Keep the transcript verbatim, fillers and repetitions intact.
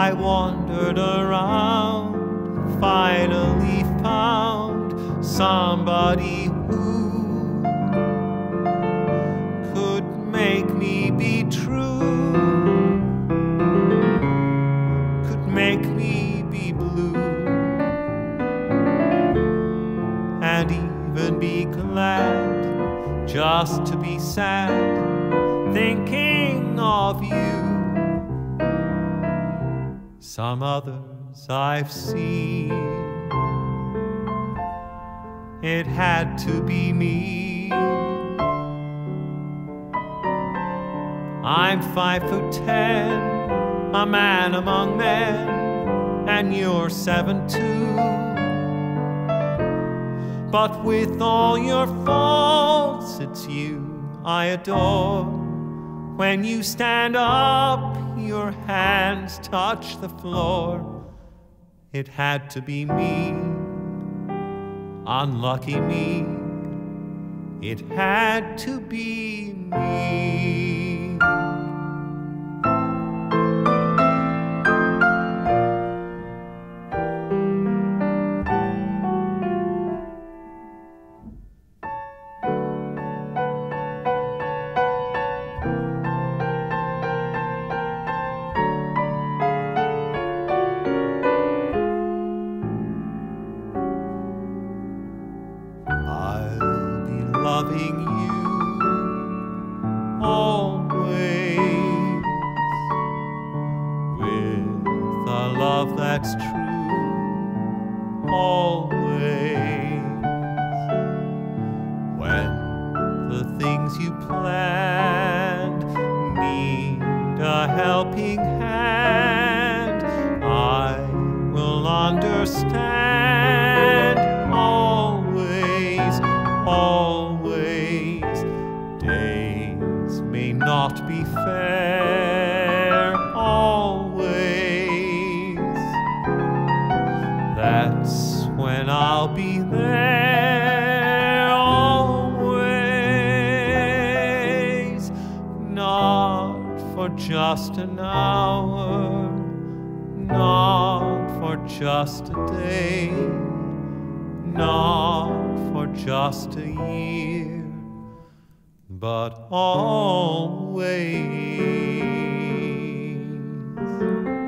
I wandered around, finally found somebody who could make me be true, could make me be blue, and even be glad just to be sad, thinking of you. Some others I've seen, it had to be me. I'm five foot ten, a man among men, and you're seven too. But with all your faults, it's you I adore. When you stand up, your hands touch the floor. It had to be me, unlucky me. It had to be me. Loving you always, with a love that's true, always. When the things you planned need a helping hand, I will understand. Always, always. Days may not be fair, always. That's when I'll be there, always. Not for just an hour, not for just a day, not for just a year, but always.